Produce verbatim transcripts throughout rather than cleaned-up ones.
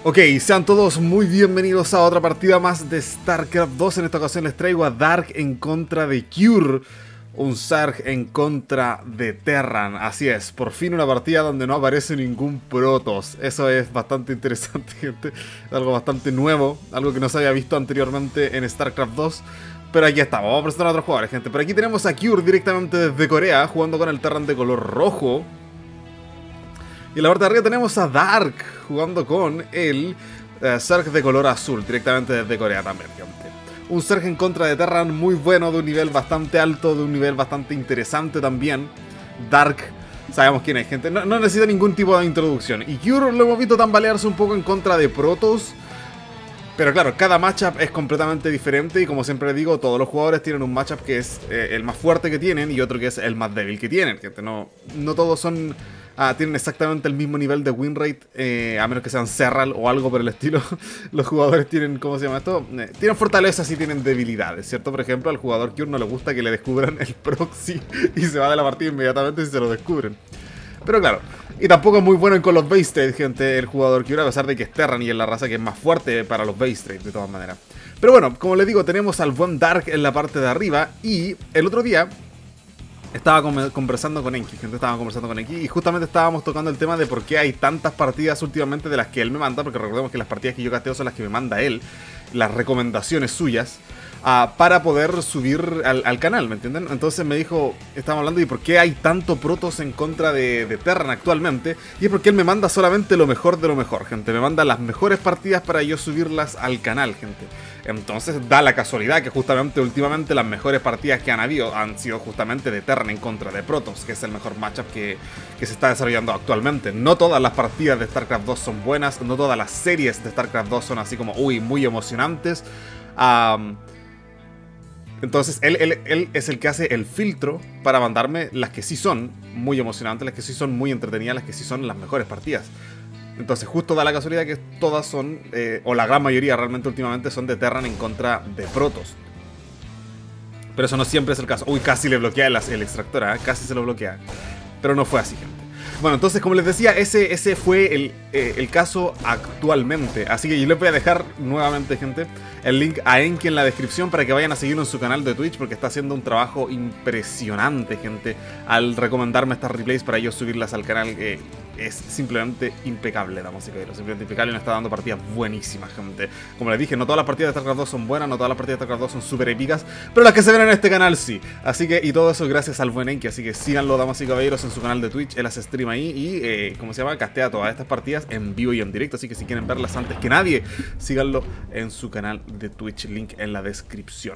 Ok, sean todos muy bienvenidos a otra partida más de StarCraft dos. En esta ocasión les traigo a Dark en contra de Cure, un Zerg en contra de Terran. Así es, por fin una partida donde no aparece ningún Protoss. Eso es bastante interesante, gente. Algo bastante nuevo, algo que no se había visto anteriormente en StarCraft dos. Pero aquí estamos, vamos a presentar a otros jugadores, gente. Por aquí tenemos a Cure directamente desde Corea, jugando con el Terran de color rojo. Y en la parte de arriba tenemos a Dark jugando con el uh, Zerg de color azul, directamente desde Corea también, gente. Un Zerg en contra de Terran muy bueno, de un nivel bastante alto, de un nivel bastante interesante también. Dark, sabemos quién es, gente. No, no necesita ningún tipo de introducción. Y Cure lo hemos visto tambalearse un poco en contra de Protoss. Pero claro, cada matchup es completamente diferente y como siempre digo, todos los jugadores tienen un matchup que es eh, el más fuerte que tienen y otro que es el más débil que tienen. Gente. No, no todos son... Ah, tienen exactamente el mismo nivel de win rate, eh, a menos que sean Serral o algo por el estilo. Los jugadores tienen, ¿cómo se llama esto? Eh, tienen fortalezas y tienen debilidades, ¿cierto? Por ejemplo, al jugador Cure no le gusta que le descubran el proxy y se va de la partida inmediatamente si se lo descubren. Pero claro, y tampoco es muy bueno con los base trade, gente, el jugador Cure, a pesar de que es Terran y es la raza que es más fuerte para los base trade, de todas maneras. Pero bueno, como les digo, tenemos al buen Dark en la parte de arriba y el otro día... Estaba conversando con Enki, gente, estaba conversando con Enki y justamente estábamos tocando el tema de por qué hay tantas partidas últimamente de las que él me manda, porque recordemos que las partidas que yo casteo son las que me manda él, las recomendaciones suyas, uh, para poder subir al, al canal, ¿me entienden? Entonces me dijo, estábamos hablando de por qué hay tanto Protoss en contra de, de Terran actualmente, y es porque él me manda solamente lo mejor de lo mejor, gente, me manda las mejores partidas para yo subirlas al canal, gente. Entonces da la casualidad que justamente últimamente las mejores partidas que han habido han sido justamente de Terran en contra de Protoss, que es el mejor matchup que, que se está desarrollando actualmente. No todas las partidas de StarCraft dos son buenas, no todas las series de StarCraft dos son así como, uy, muy emocionantes. Um, entonces él, él, él es el que hace el filtro para mandarme las que sí son muy emocionantes, las que sí son muy entretenidas, las que sí son las mejores partidas. Entonces justo da la casualidad que todas son, eh, o la gran mayoría realmente últimamente son de Terran en contra de Protoss. Pero eso no siempre es el caso. Uy, casi le bloquea el, el extractor, ¿eh? Casi se lo bloquea. Pero no fue así, gente. Bueno, entonces como les decía, ese, ese fue el, eh, el caso actualmente. Así que yo les voy a dejar nuevamente, gente, el link a Enki en la descripción para que vayan a seguirlo en su canal de Twitch, porque está haciendo un trabajo impresionante, gente, al recomendarme estas replays para yo subirlas al canal. Eh, es simplemente impecable, damas y caballeros, simplemente impecable y nos está dando partidas buenísimas, gente. Como les dije, no todas las partidas de StarCraft dos son buenas, no todas las partidas de StarCraft dos son súper épicas, pero las que se ven en este canal sí. Así que, y todo eso gracias al buen Enki, así que síganlo, damas y caballeros, en su canal de Twitch, él hace stream ahí y, eh, ¿cómo se llama? Castea todas estas partidas en vivo y en directo, así que si quieren verlas antes que nadie, síganlo en su canal de Twitch, link en la descripción.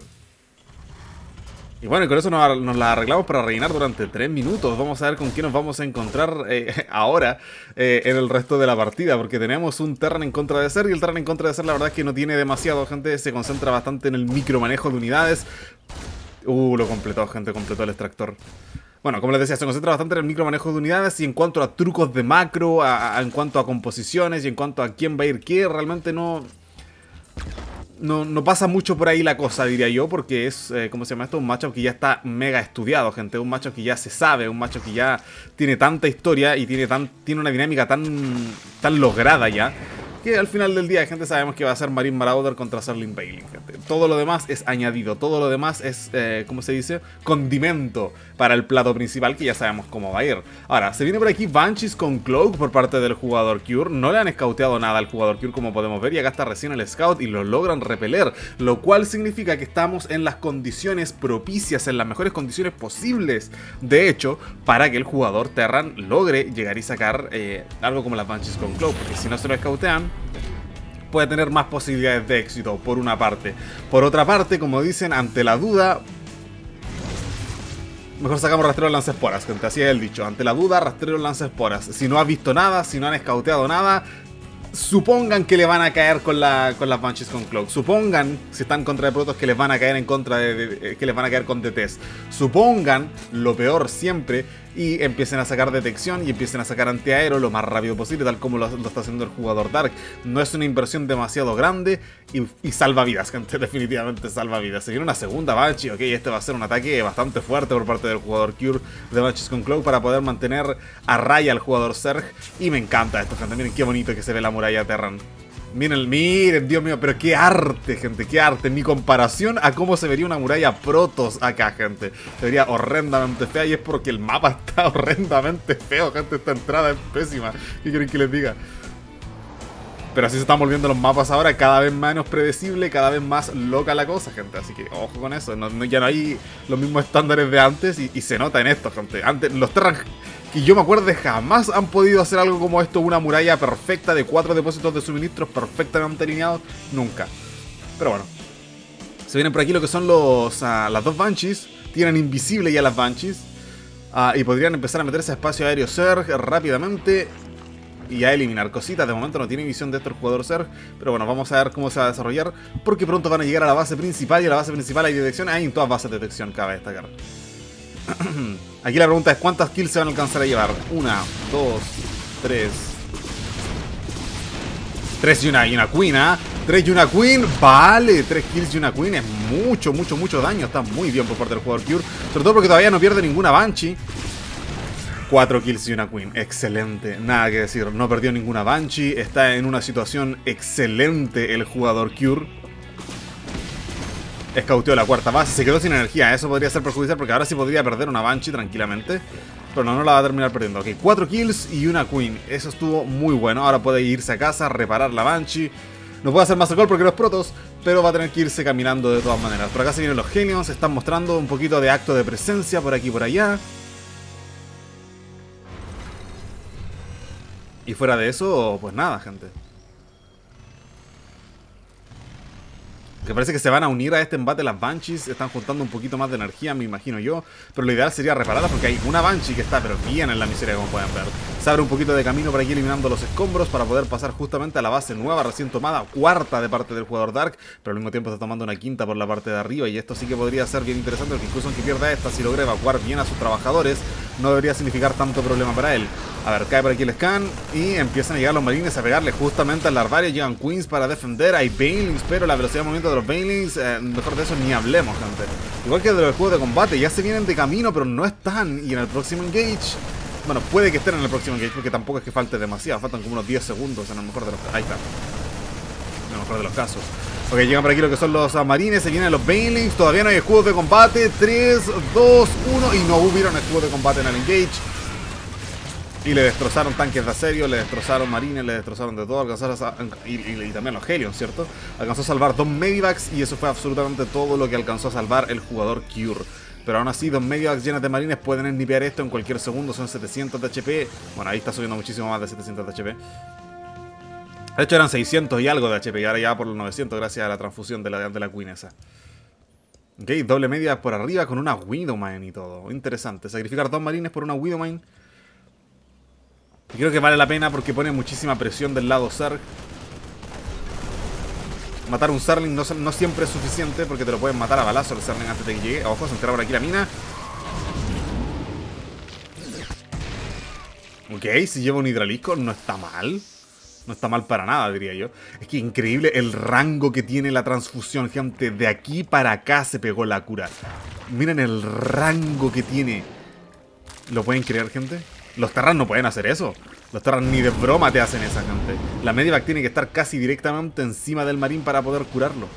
Y bueno, y con eso nos, nos la arreglamos para rellenar durante tres minutos. Vamos a ver con quién nos vamos a encontrar eh, ahora eh, en el resto de la partida. Porque tenemos un Terran en contra de Zerg. Y el Terran en contra de Zerg la verdad es que no tiene demasiado, gente. Se concentra bastante en el micromanejo de unidades. Uh, lo completó, gente, completó el extractor. Bueno, como les decía, se concentra bastante en el micromanejo de unidades. Y en cuanto a trucos de macro, a, a, en cuanto a composiciones y en cuanto a quién va a ir qué, realmente no... No, no pasa mucho por ahí la cosa, diría yo, porque es, eh, ¿cómo se llama esto? Un matchup que ya está mega estudiado, gente. Un matchup que ya se sabe, un matchup que ya tiene tanta historia y tiene, tan, tiene una dinámica tan, tan lograda ya, que al final del día, gente, sabemos que va a ser Marine Marauder contra Zerling Bailey, gente. Todo lo demás es añadido, todo lo demás es, eh, ¿cómo se dice? Condimento para el plato principal, que ya sabemos cómo va a ir. Ahora, se viene por aquí Banshees con Cloak por parte del jugador Cure. No le han scouteado nada al jugador Cure, como podemos ver, y acá está recién el scout y lo logran repeler, lo cual significa que estamos en las condiciones propicias, en las mejores condiciones posibles, de hecho, para que el jugador Terran logre llegar y sacar eh, algo como las Banshees con Cloak, porque si no se lo scoutean, puede tener más posibilidades de éxito, por una parte. Por otra parte, como dicen, ante la duda, mejor sacamos rastreo lanzaesporas, gente, así es el dicho. Ante la duda, rastreo lanzaesporas. Si no has visto nada, si no han escauteado nada, supongan que le van a caer con, la, con las Banshees con Cloak. Supongan, si están contra de Protoss, que les van a caer en contra de, de, de que les van a caer con D Ts. Supongan, lo peor siempre, y empiecen a sacar detección y empiecen a sacar antiaero lo más rápido posible, tal como lo, lo está haciendo el jugador Dark. No es una inversión demasiado grande y, y salva vidas, gente, definitivamente salva vidas. Se viene una segunda Banshee, ok, este va a ser un ataque bastante fuerte por parte del jugador Cure de Banshees con Cloak para poder mantener a raya al jugador Zerg. Y me encanta esto, gente, miren qué bonito que se ve la muralla Terran. Miren, miren, Dios mío, pero qué arte, gente, qué arte. Mi comparación a cómo se vería una muralla Protoss acá, gente. Se vería horrendamente fea y es porque el mapa está horrendamente feo, gente. Esta entrada es pésima. ¿Qué quieren que les diga? Pero así se están volviendo los mapas ahora, cada vez menos predecible, cada vez más loca la cosa, gente. Así que ojo con eso, no, no, ya no hay los mismos estándares de antes y, y se nota en esto, gente. Antes, los Terran, que yo me acuerdo, jamás han podido hacer algo como esto, una muralla perfecta de cuatro depósitos de suministros perfectamente alineados, nunca. Pero bueno, se vienen por aquí lo que son los uh, las dos Banshees, tienen invisible ya las Banshees, uh, y podrían empezar a meterse a espacio aéreo Zerg rápidamente y a eliminar cositas. De momento no tiene visión de esto el jugador Zerg, pero bueno, vamos a ver cómo se va a desarrollar, porque pronto van a llegar a la base principal, y a la base principal hay detección, hay en todas bases de detección, cabe destacar. Aquí la pregunta es ¿cuántas kills se van a alcanzar a llevar? Una, dos, tres. Tres y una, y una queen, ¿ah? ¿eh? Tres y una queen, vale, tres kills y una queen es mucho, mucho, mucho daño. Está muy bien por parte del jugador Cure, sobre todo porque todavía no pierde ninguna Banshee. Cuatro kills y una queen, excelente, nada que decir, no perdió ninguna Banshee, está en una situación excelente el jugador Cure. Escauteó la cuarta base, se quedó sin energía, eso podría ser perjudicial porque ahora sí podría perder una Banshee tranquilamente. Pero no, no la va a terminar perdiendo. Ok, cuatro kills y una queen, eso estuvo muy bueno. Ahora puede irse a casa, reparar la Banshee. No puede hacer más gol porque los protos, pero va a tener que irse caminando de todas maneras. Por acá se vienen los genios, están mostrando un poquito de acto de presencia por aquí y por allá. Y fuera de eso, pues nada, gente. Que parece que se van a unir a este embate las Banshees. Están juntando un poquito más de energía, me imagino yo. Pero lo ideal sería repararla porque hay una Banshee que está pero bien en la miseria, como pueden ver. Se abre un poquito de camino por aquí eliminando los escombros para poder pasar justamente a la base nueva, recién tomada, cuarta de parte del jugador Dark. Pero al mismo tiempo está tomando una quinta por la parte de arriba. Y esto sí que podría ser bien interesante porque incluso aunque pierda esta, si logra evacuar bien a sus trabajadores, no debería significar tanto problema para él. A ver, cae por aquí el scan y empiezan a llegar los marines a pegarle justamente al larvario. Llegan queens para defender, hay banelings, pero la velocidad de movimiento de los banelings, eh, mejor de eso ni hablemos, gente. Igual que de los juegos de combate, ya se vienen de camino, pero no están. Y en el próximo engage, bueno, puede que estén en el próximo engage porque tampoco es que falte demasiado, faltan como unos diez segundos en el mejor de los casos. Ahí está, en el mejor de los casos. Ok, llegan por aquí lo que son los uh, marines, se vienen los banelings, todavía no hay escudos de combate. Tres, dos, uno, y no hubieron escudos de combate en el engage. Y le destrozaron tanques de asedio, le destrozaron marines, le destrozaron de todo, alcanzaron a, y, y, y también los Helions, ¿cierto? Alcanzó a salvar dos Medivacs y eso fue absolutamente todo lo que alcanzó a salvar el jugador Cure. Pero aún así, dos Medivacs llenas de marines pueden snipear esto en cualquier segundo, son setecientos de H P. Bueno, ahí está subiendo muchísimo más de setecientos de H P. De hecho eran seiscientos y algo de H P y ahora ya va por los novecientos gracias a la transfusión de la, de la Queen esa. Ok, doble media por arriba con una Widowmine y todo. Interesante, sacrificar dos marines por una Widowmine. Y creo que vale la pena porque pone muchísima presión del lado Zerg. Matar un Zergling no, no siempre es suficiente porque te lo pueden matar a balazo el Zergling antes de que llegue. Ojo, se entera por aquí la mina. Ok, si lleva un hidralisco no está mal. No está mal para nada, diría yo. Es que increíble el rango que tiene la transfusión, gente. De aquí para acá se pegó la cura. Miren el rango que tiene. ¿Lo pueden creer, gente? Los Terran no pueden hacer eso. Los Terran ni de broma te hacen esa, gente. La Medivac tiene que estar casi directamente encima del marín para poder curarlo.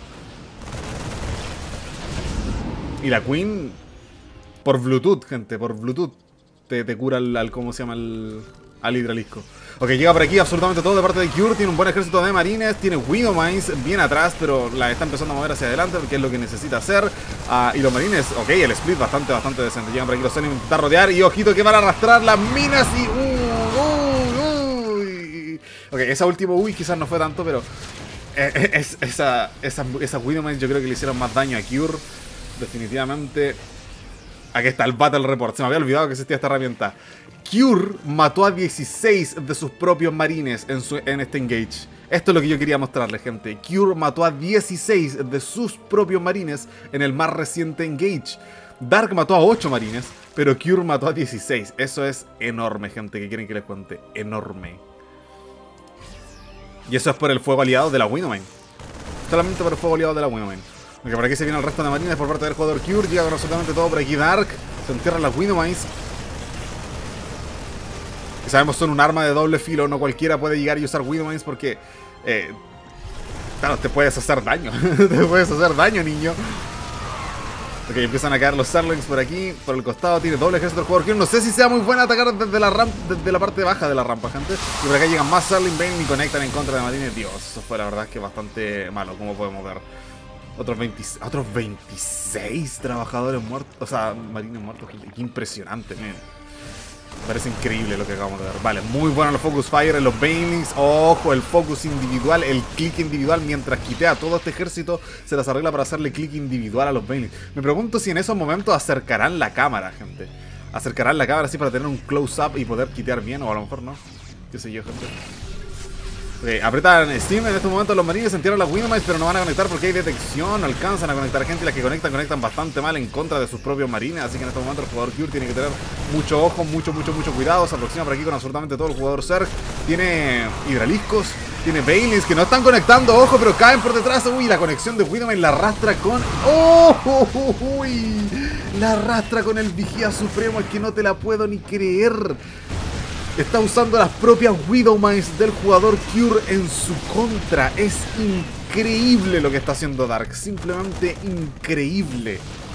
Y la Queen, por Bluetooth, gente, por Bluetooth, te, te cura al, al, ¿cómo se llama? Al, al hidralisco. Ok, llega por aquí absolutamente todo de parte de Cure. Tiene un buen ejército de marines. Tiene Widowmines bien atrás, pero la está empezando a mover hacia adelante porque es lo que necesita hacer. Uh, y los marines, ok, el split bastante, bastante decente. Llegan por aquí los Zen, intentar rodear. Y ojito que van a arrastrar las minas y... Uh, uh, uy. Ok, esa última uy quizás no fue tanto, pero... Eh, es, esa, esa, esas Widowmines yo creo que le hicieron más daño a Cure. Definitivamente. Aquí está el Battle Report. Se me había olvidado que existía esta herramienta. Cure mató a dieciséis de sus propios marines en, su, en este engage. Esto es lo que yo quería mostrarles, gente. Cure mató a dieciséis de sus propios marines en el más reciente engage. Dark mató a ocho marines, pero Cure mató a dieciséis. Eso es enorme, gente. ¿Qué quieren que les cuente? Enorme. Y eso es por el fuego aliado de la Widowmine. Solamente por el fuego aliado de la Widowmine. Porque por aquí se viene el resto de marines por parte del jugador Cure. Llega con absolutamente todo por aquí Dark. Se entierran las Widowmines. Que sabemos son un arma de doble filo. No cualquiera puede llegar y usar Widowmines porque... Eh, Claro, te puedes hacer daño. Te puedes hacer daño, niño. Ok, empiezan a caer los Zerlings por aquí. Por el costado tiene doble ejército del jugador Q. No sé si sea muy buena atacar desde la rampa, desde la parte baja de la rampa, gente. Y por acá llegan más Zerling Bane y conectan en contra de Marines. Dios, eso fue la verdad que bastante malo, como podemos ver. Otros, veinte, otros veintiséis trabajadores muertos. O sea, marines muertos. Qué impresionante, man. Parece increíble lo que acabamos de ver. Vale, muy bueno los Focus Fire en los Banelings. Ojo, el focus individual, el click individual. Mientras quitea todo este ejército, se las arregla para hacerle click individual a los Banelings. Me pregunto si en esos momentos acercarán la cámara, gente. Acercarán la cámara así para tener un close-up y poder quitear bien. O a lo mejor no. Qué sé yo, gente. Ok, apretan Steam. En este momento los marines entierran las Windmines, pero no van a conectar porque hay detección. No alcanzan a conectar gente y las que conectan, conectan bastante mal en contra de sus propios marines. Así que en este momento el jugador Cure tiene que tener mucho ojo, mucho, mucho, mucho cuidado. Se aproxima por aquí con absolutamente todo el jugador Zerg. Tiene hidraliscos, tiene Banelings que no están conectando, ojo, pero caen por detrás. Uy, la conexión de Widowmine la arrastra con... ¡Oh! Uy, la arrastra con el Vigía Supremo. Es que no te la puedo ni creer. Está usando las propias Widowmines del jugador Cure en su contra. Es increíble lo que está haciendo Dark. Simplemente increíble.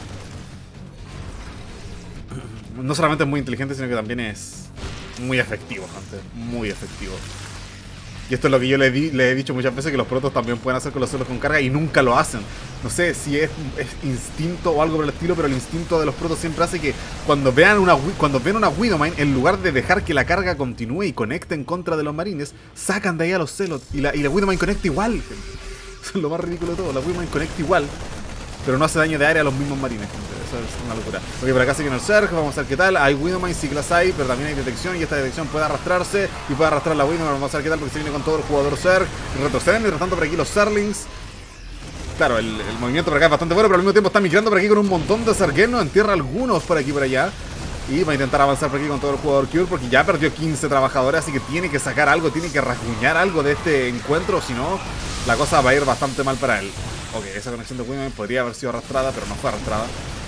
No solamente es muy inteligente, sino que también es muy efectivo, gente. Muy efectivo. Y esto es lo que yo le, di, le he dicho muchas veces, que los protos también pueden hacer con los celos con carga y nunca lo hacen. No sé si es, es instinto o algo por el estilo, pero el instinto de los protos siempre hace que cuando vean una, cuando ven una Widowmine, en lugar de dejar que la carga continúe y conecte en contra de los marines, sacan de ahí a los celos y la, y la Widowmine conecta igual. Eso es lo más ridículo de todo, la Widowmine conecta igual, pero no hace daño de área a los mismos marines, gente. Eso es una locura. Ok, por acá sigue el Zerg, vamos a ver qué tal. Hay Widowmine, sí que las hay, pero también hay detección y esta detección puede arrastrarse y puede arrastrar la Widowmine. Vamos a ver qué tal porque se viene con todo el jugador Zerg. Retroceden, mientras tanto por aquí los Zerlings. Claro, el, el movimiento por acá es bastante bueno, pero al mismo tiempo está migrando por aquí con un montón de Zerguenos. Entierra algunos por aquí y por allá. Y va a intentar avanzar por aquí con todo el jugador Cure porque ya perdió quince trabajadores, así que tiene que sacar algo, tiene que rasguñar algo de este encuentro, si no, la cosa va a ir bastante mal para él. Ok, esa conexión de Widowmine podría haber sido arrastrada, pero no fue arrastrada.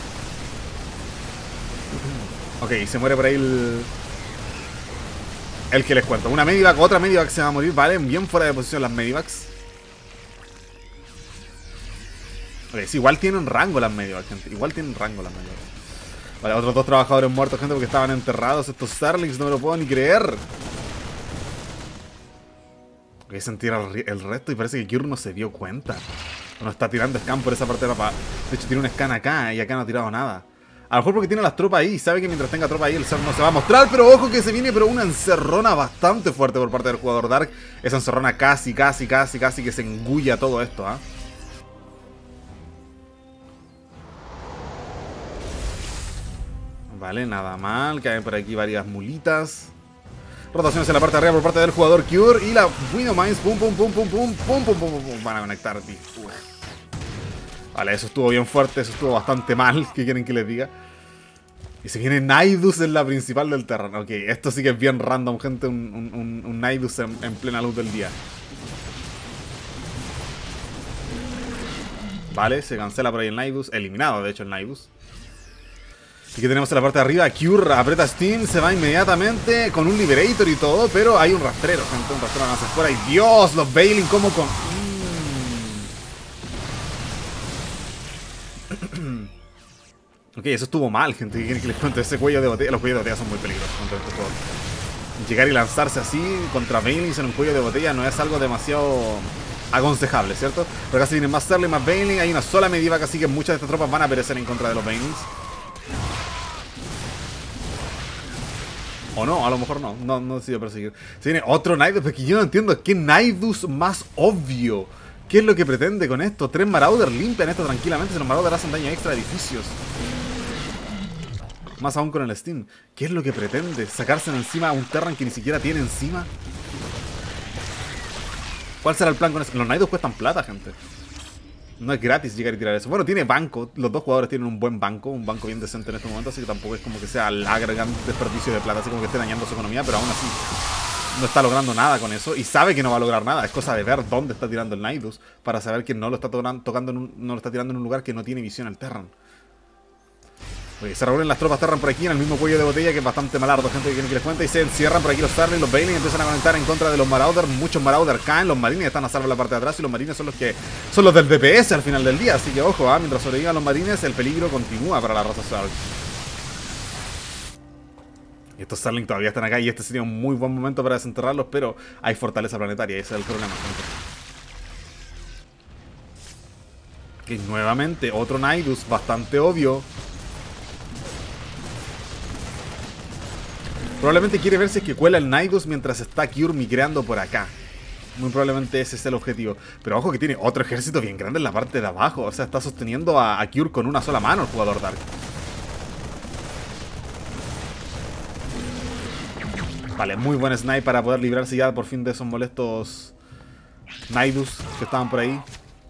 Ok, se muere por ahí el... El que les cuento. Una Medivac, otra Medivac se va a morir, vale, bien fuera de posición las Medivacs. Ok, sí, igual tienen rango las Medivacs, gente, igual tienen rango las Medivacs. Vale, otros dos trabajadores muertos, gente, porque estaban enterrados. Estos Zerlings, no me lo puedo ni creer. Ok, se entierra el, el resto y parece que Cure no se dio cuenta. No está tirando scan por esa parte de la... De hecho, tiene un scan acá y acá no ha tirado nada. A lo mejor porque tiene las tropas ahí. Sabe que mientras tenga tropas ahí el Zerg no se va a mostrar. Pero ojo que se viene pero una encerrona bastante fuerte por parte del jugador Dark. Esa encerrona casi, casi, casi, casi que se engulla todo esto, ¿ah? ¿eh? Vale, nada mal. Caen por aquí varias mulitas. Rotaciones en la parte de arriba por parte del jugador Cure. Y la Widowmines, pum, pum, pum, pum, pum, pum, pum, pum, pum, van a conectar, tío. Uf. Vale, eso estuvo bien fuerte, eso estuvo bastante mal. ¿Qué quieren que les diga? Y se viene Nidus en la principal del terreno. Ok, esto sí que es bien random, gente. Un, un, un, un Nidus en, en plena luz del día. Vale, se cancela por ahí el Nidus. Eliminado, de hecho, el Nidus. Y que tenemos en la parte de arriba, Cure aprieta Steam, se va inmediatamente con un Liberator y todo, pero hay un rastrero, gente, un rastrero más afuera. Y Dios, los Bailing como con... Mm. Ok, eso estuvo mal, gente. ¿Qué quieren que les cuente? Ese cuello de botella, los cuellos de botella son muy peligrosos contra este juego. Llegar y lanzarse así contra Bailings en un cuello de botella no es algo demasiado aconsejable, ¿cierto? Pero acá se vienen más Zerling, más Bailing, hay una sola Medivac, así que muchas de estas tropas van a perecer en contra de los Bailings. O no, a lo mejor no, no, no decido perseguir. Se viene otro Nidus, porque yo no entiendo qué Nidus más obvio. ¿Qué es lo que pretende con esto? Tres Marauder limpian esto tranquilamente, si los Marauder hacen daño extra a edificios. Más aún con el Steam. ¿Qué es lo que pretende? ¿Sacarse encima a un Terran que ni siquiera tiene encima? ¿Cuál será el plan con eso? Los Nidus cuestan plata, gente. No es gratis llegar y tirar eso. Bueno, tiene banco. Los dos jugadores tienen un buen banco. Un banco bien decente en este momento. Así que tampoco es como que sea la gran desperdicio de plata. Así como que esté dañando su economía. Pero aún así no está logrando nada con eso. Y sabe que no va a lograr nada. Es cosa de ver dónde está tirando el Nidus. Para saber que no lo está to tocando en un, no lo está tirando en un lugar que no tiene visión el Terran. Oye, se reúnen las tropas Terran por aquí en el mismo cuello de botella, que es bastante malardo, gente que quiere que les cuente. Y se encierran por aquí los Starlings, los Bailey empiezan a conectar en contra de los Marauders. Muchos Marauders caen, los Marines están a salvo en la parte de atrás. Y los Marines son los que son los del D P S al final del día. Así que ojo, ¿eh? Mientras sobrevivan los Marines, el peligro continúa para la raza Stark. Y estos Starlings todavía están acá y este sería un muy buen momento para desenterrarlos, pero hay fortaleza planetaria, ese es el problema, gente. Que nuevamente otro Nidus bastante obvio. Probablemente quiere ver si es que cuela el Nidus mientras está Cure migrando por acá. Muy probablemente ese es el objetivo. Pero ojo que tiene otro ejército bien grande en la parte de abajo. O sea, está sosteniendo a, a Cure con una sola mano el jugador Dark. Vale, muy buen snipe para poder librarse ya por fin de esos molestos Nidus que estaban por ahí.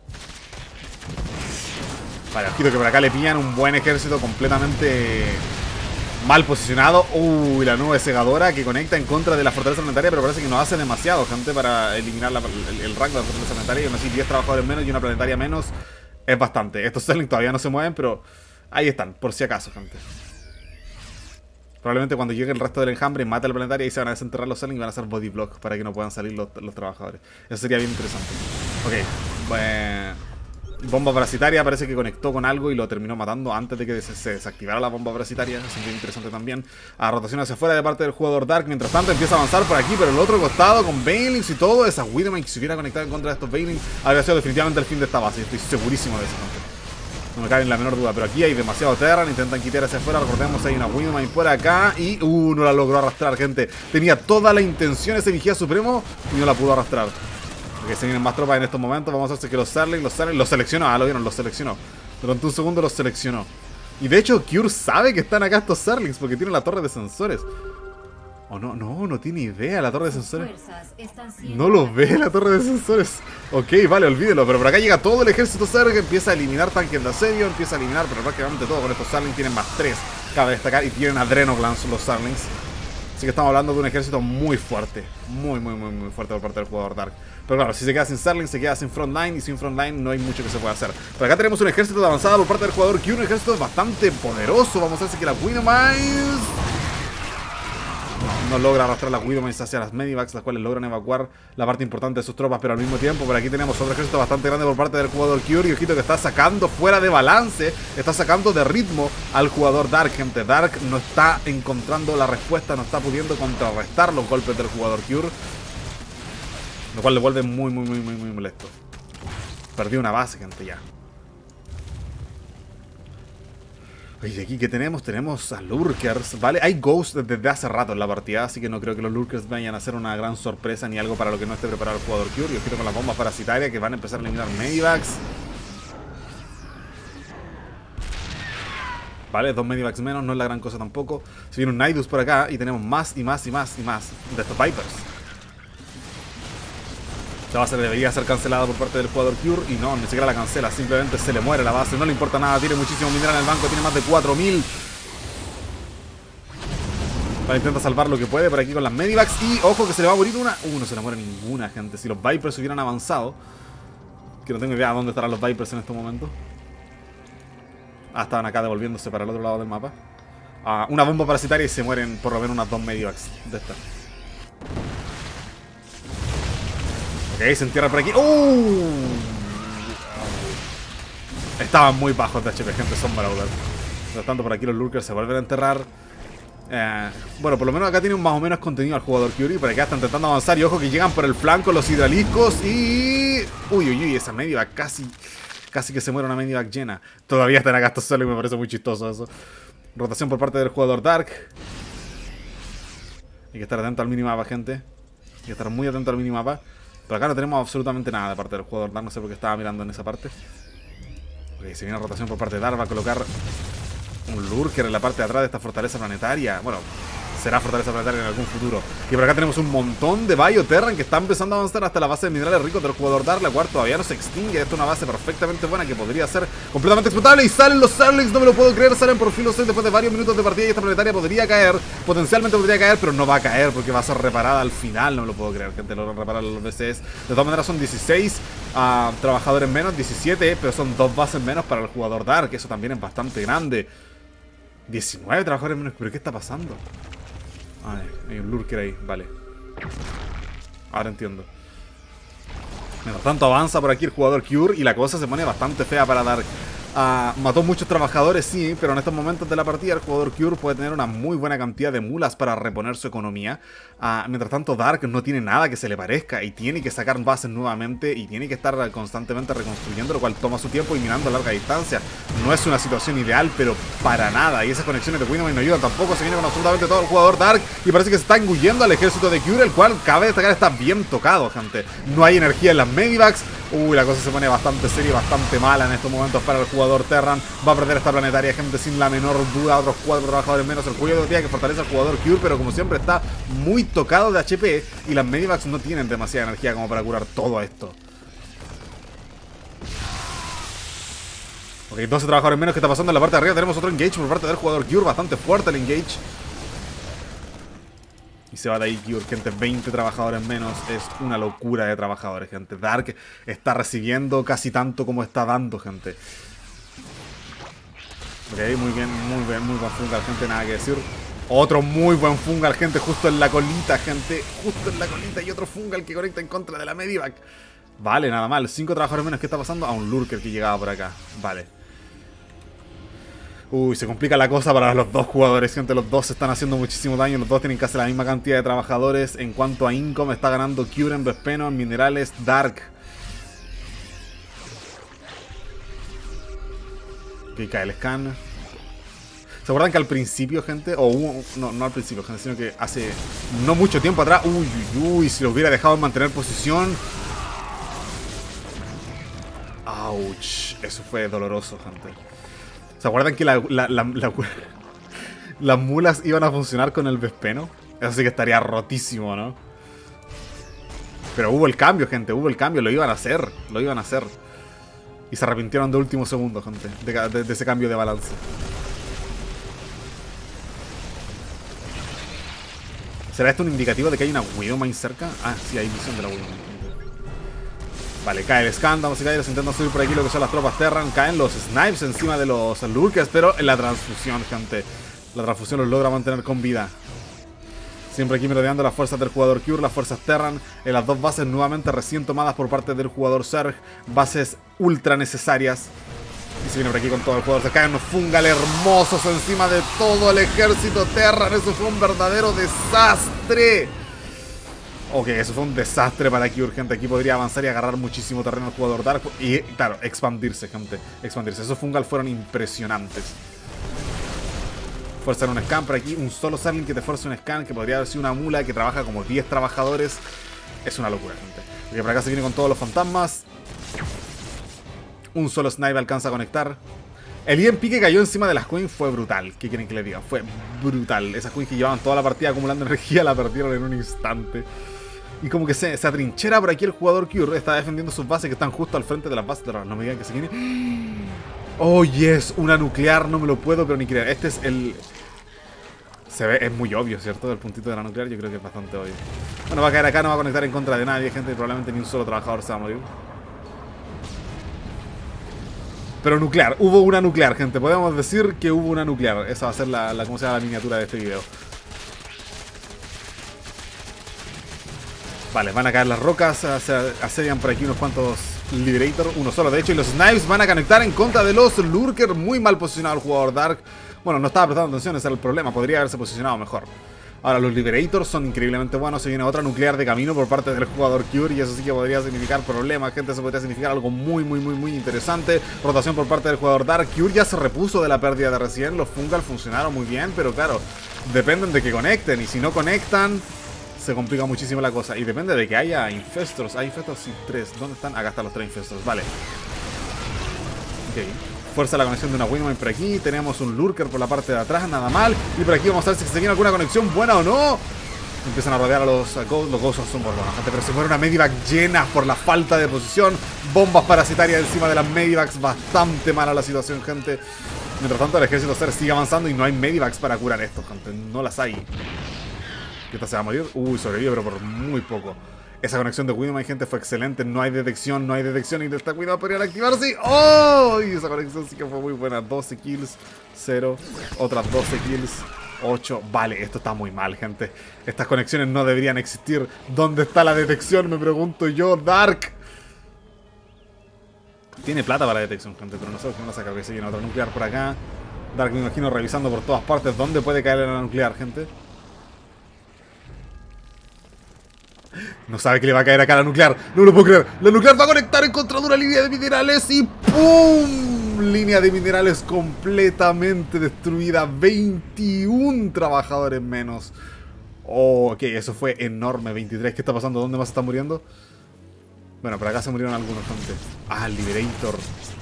Vale, ojito que por acá le pillan un buen ejército completamente mal posicionado. Uy, la nube cegadora que conecta en contra de la fortaleza planetaria, pero parece que no hace demasiado, gente, para eliminar la, el, el rango de la fortaleza planetaria. Y aún así diez trabajadores menos y una planetaria menos es bastante. Estos Starlings todavía no se mueven, pero ahí están, por si acaso, gente. Probablemente cuando llegue el resto del enjambre mate a la planetaria y se van a desenterrar los Starlings y van a hacer body block para que no puedan salir los, los trabajadores. Eso sería bien interesante. Ok, bueno... Bomba parasitaria parece que conectó con algo y lo terminó matando antes de que se desactivara la bomba parasitaria. Eso es bien interesante también. A rotación hacia afuera de parte del jugador Dark. Mientras tanto empieza a avanzar por aquí, pero el otro costado con Banelings y todo. Esa Widowmaker que se hubiera conectado en contra de estos Banelings habría sido definitivamente el fin de esta base. Estoy segurísimo de eso, gente. No me cabe en la menor duda. Pero aquí hay demasiado Terran. Intentan quitar hacia afuera. Recordemos, hay una Widowmaker por acá. Y uh, no la logró arrastrar, gente. Tenía toda la intención ese Vigía Supremo y no la pudo arrastrar. Que se vienen más tropas en estos momentos. Vamos a hacer que los Starlings, los Starlings, los seleccionó. Ah, lo vieron, los seleccionó. Durante un segundo los seleccionó. Y de hecho, Cure sabe que están acá estos Starlings porque tiene la torre de sensores. Oh, no, no, no tiene idea la torre de sensores. No lo ve la torre de sensores. Ok, vale, olvídelo. Pero por acá llega todo el ejército Zerg. Empieza a eliminar tanques de asedio. Empieza a eliminar, pero prácticamente todo. Con estos Starlings tienen más tres. Cabe destacar. Y tienen Adrenoclans los Starlings. Así que estamos hablando de un ejército muy fuerte. Muy, muy, muy, muy fuerte por parte del jugador Dark. Pero claro, si se queda sin Starling, se queda sin frontline. Y sin frontline no hay mucho que se pueda hacer. Pero acá tenemos un ejército de avanzada por parte del jugador Q. Un ejército bastante poderoso. Vamos a ver si que la Widowmaker no logra arrastrar las Widowmakers hacia las Medivacs, las cuales logran evacuar la parte importante de sus tropas, pero al mismo tiempo por aquí tenemos otro ejército bastante grande por parte del jugador Cure. Y ojito que está sacando fuera de balance, está sacando de ritmo al jugador Dark, gente. Dark no está encontrando la respuesta, no está pudiendo contrarrestar los golpes del jugador Cure, lo cual le vuelve muy, muy, muy, muy, muy molesto. Perdió una base, gente, ya. Y aquí que tenemos, tenemos a Lurkers, ¿vale? Hay Ghosts desde hace rato en la partida, así que no creo que los Lurkers vayan a ser una gran sorpresa ni algo para lo que no esté preparado el jugador Cure. Yo quiero con las bombas parasitarias que van a empezar a eliminar Medivacs. Vale, dos Medivacs menos, no es la gran cosa tampoco. Se viene un Nidus por acá y tenemos más y más y más y más de estos Vipers. La base debería ser cancelada por parte del jugador Cure y no, ni siquiera la cancela, simplemente se le muere la base, no le importa nada, tiene muchísimo mineral en el banco, tiene más de cuatro mil. Vale, intenta salvar lo que puede por aquí con las Medivacs y ojo que se le va a morir una. Uh, no se le muere ninguna, gente. Si los Vipers hubieran avanzado, que no tengo idea de dónde estarán los Vipers en este momento. Ah, estaban acá devolviéndose para el otro lado del mapa. Ah, una bomba parasitaria y se mueren por lo menos unas dos Medivacs de estas. Ok, se entierra por aquí. ¡Uh! Estaban muy bajos de H P, gente, son Marauders. Por lo tanto, por aquí los Lurkers se vuelven a enterrar. Eh, bueno, por lo menos acá tiene un más o menos contenido al jugador Cure. Por acá están intentando avanzar. Y ojo que llegan por el flanco los hidraliscos. Y... Uy, uy, uy, esa Medivac casi... Casi que se muere una Medivac llena. Todavía están acá estos solo y me parece muy chistoso eso. Rotación por parte del jugador Dark. Hay que estar atento al minimapa, gente. Hay que estar muy atento al minimapa. Pero acá no tenemos absolutamente nada de parte del jugador Dark. No sé por qué estaba mirando en esa parte. Ok, se viene rotación por parte de Dark. Va a colocar un Lurker en la parte de atrás de esta fortaleza planetaria. Bueno, será fortaleza planetaria en algún futuro. Y por acá tenemos un montón de Bioterran que está empezando a avanzar hasta la base de minerales ricos del jugador Dark, la cual todavía no se extingue. Esto es una base perfectamente buena que podría ser completamente explotable. Y salen los Starlings, no me lo puedo creer. Salen por fin los seis después de varios minutos de partida. Y esta planetaria podría caer, potencialmente podría caer, pero no va a caer porque va a ser reparada al final. No me lo puedo creer, gente, logran reparar los B C S. De todas maneras son dieciséis uh, trabajadores menos, diecisiete, pero son dos bases menos para el jugador Dark. Eso también es bastante grande. diecinueve trabajadores menos. ¿Pero qué está pasando? Ah, hay un lurker ahí, vale. Ahora entiendo. Mientras tanto avanza por aquí el jugador Cure y la cosa se pone bastante fea para Dark. Uh, mató muchos trabajadores, sí, pero en estos momentos de la partida el jugador Cure puede tener una muy buena cantidad de mulas para reponer su economía. Uh, mientras tanto Dark no tiene nada que se le parezca y tiene que sacar bases nuevamente y tiene que estar constantemente reconstruyendo, lo cual toma su tiempo y mirando a larga distancia. No es una situación ideal, pero para nada. Y esas conexiones de Widowmain no ayudan tampoco. Se viene con absolutamente todo el jugador Dark y parece que se está engullendo al ejército de Cure, el cual, cabe destacar, está bien tocado, gente. No hay energía en las Medivacs. Uy, la cosa se pone bastante seria y bastante mala en estos momentos para el jugador Terran. Va a perder esta planetaria, gente, sin la menor duda. Otros cuatro trabajadores menos. El cuello de día que fortalece al jugador Cure, pero como siempre está muy tocado de H P. Y las Medivacs no tienen demasiada energía como para curar todo esto. Ok, doce trabajadores menos. ¿Qué está pasando en la parte de arriba? Tenemos otro engage por parte del jugador Cure. Bastante fuerte el engage. Y se va de ahí Cure, gente. veinte trabajadores menos. Es una locura de trabajadores, gente. Dark está recibiendo casi tanto como está dando, gente. Ok, muy bien, muy bien, muy buen fungal, gente. Nada que decir. Otro muy buen fungal, gente. Justo en la colita, gente. Justo en la colita. Y otro fungal que conecta en contra de la Medivac. Vale, nada mal. cinco trabajadores menos. ¿Qué está pasando? A un lurker que llegaba por acá. Vale. Uy, se complica la cosa para los dos jugadores, gente. Los dos están haciendo muchísimo daño. Los dos tienen casi la misma cantidad de trabajadores. En cuanto a income, está ganando Cure en Vespeno, en minerales, Dark. Ok, cae el scan. ¿Se acuerdan que al principio, gente? O hubo, no, no al principio, gente, sino que hace no mucho tiempo atrás. Uy, uy, uy, si lo hubiera dejado en mantener posición. Ouch, eso fue doloroso, gente. ¿Se acuerdan que la, la, la, la, las mulas iban a funcionar con el Vespeno? Eso sí que estaría rotísimo, ¿no? Pero hubo el cambio, gente. Hubo el cambio. Lo iban a hacer. Lo iban a hacer. Y se arrepintieron de último segundo, gente. De, de, de ese cambio de balance. ¿Será esto un indicativo de que hay una Widowmain cerca? Ah, sí, hay visión de la Widowmain. Vale, cae el scan, vamos a caer, intentando subir por aquí lo que son las tropas Terran. Caen los snipes encima de los lurkers, pero en la transfusión, gente. La transfusión los logra mantener con vida. Siempre aquí merodeando las fuerzas del jugador Cure, las fuerzas Terran. En las dos bases nuevamente recién tomadas por parte del jugador Zerg. Bases ultra necesarias. Y se viene por aquí con todo el jugador. Se caen unos fungal hermosos encima de todo el ejército Terran. Eso fue un verdadero desastre. Ok, eso fue un desastre para Cure, gente. Aquí podría avanzar y agarrar muchísimo terreno el jugador Dark. Y, claro, expandirse, gente. Expandirse. Esos fungal fueron impresionantes. Fuerzan un scan por aquí. Un solo Zerling que te fuerza un scan, que podría haber sido una mula que trabaja como diez trabajadores. Es una locura, gente. Porque por acá se viene con todos los fantasmas. Un solo snipe alcanza a conectar. El E M P que cayó encima de las queens fue brutal. ¿Qué quieren que les diga? Fue brutal. Esas queens que llevaban toda la partida acumulando energía la perdieron en un instante. Y como que se, se atrinchera por aquí el jugador Cure. Está defendiendo sus bases que están justo al frente de las bases. No me digan que se viene. Oh, yes. Una nuclear. No me lo puedo pero ni creer. Este es el... Se ve, es muy obvio, ¿cierto? El puntito de la nuclear yo creo que es bastante obvio. Bueno, va a caer acá. No va a conectar en contra de nadie, gente. Probablemente ni un solo trabajador se va a morir. Pero nuclear. Hubo una nuclear, gente. Podemos decir que hubo una nuclear. Esa va a ser la, la, ¿cómo se llama? La miniatura de este video. Vale, van a caer las rocas, se asedian por aquí unos cuantos Liberator, uno solo de hecho, y los Snipes van a conectar en contra de los Lurker. Muy mal posicionado el jugador Dark. Bueno, no estaba prestando atención, ese era el problema, podría haberse posicionado mejor. Ahora, los Liberators son increíblemente buenos, se viene otra nuclear de camino por parte del jugador Cure, y eso sí que podría significar problemas, gente, eso podría significar algo muy, muy, muy, muy interesante. Rotación por parte del jugador Dark. Cure ya se repuso de la pérdida de recién, los Fungal funcionaron muy bien, pero claro, dependen de que conecten, y si no conectan... se complica muchísimo la cosa. Y depende de que haya infestors. Hay infestors y tres. ¿Dónde están? Acá están los tres infestors. Vale. Ok. Fuerza la conexión de una Widowmain por aquí. Tenemos un Lurker por la parte de atrás. Nada mal. Y por aquí vamos a ver si se viene alguna conexión buena o no. Empiezan a rodear a los, a Ghost, los Ghosts son buenos, gente. Pero se muere una Medivac llena por la falta de posición. Bombas parasitarias encima de las Medivacs. Bastante mala la situación, gente. Mientras tanto el ejército Zerg sigue avanzando y no hay Medivacs para curar esto, gente. No las hay. ¿Esta se va a morir? Uy, sobrevive, pero por muy poco. Esa conexión de Widowmine, gente, fue excelente. No hay detección, no hay detección. Y esta Widowmine podrían activarse. ¡Oh! Y esa conexión sí que fue muy buena. doce kills, cero. Otras doce kills, ocho. Vale, esto está muy mal, gente. Estas conexiones no deberían existir. ¿Dónde está la detección? Me pregunto yo. Dark. Tiene plata para la detección, gente, pero no sé qué van a sacar. Que se viene otra nuclear por acá. Dark, me imagino, revisando por todas partes dónde puede caer la nuclear, gente. No sabe que le va a caer acá la nuclear. No lo puedo creer. La nuclear va a conectar en contra de una línea de minerales y ¡pum! Línea de minerales completamente destruida. veintiún trabajadores menos. Oh, ok, eso fue enorme. veintitrés. ¿Qué está pasando? ¿Dónde más están muriendo? Bueno, por acá se murieron algunos, gente. Ah, el Liberator.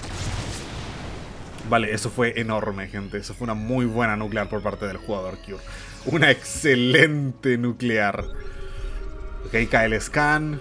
Vale, eso fue enorme, gente. Eso fue una muy buena nuclear por parte del jugador Cure. Una excelente nuclear. Ok, cae el scan.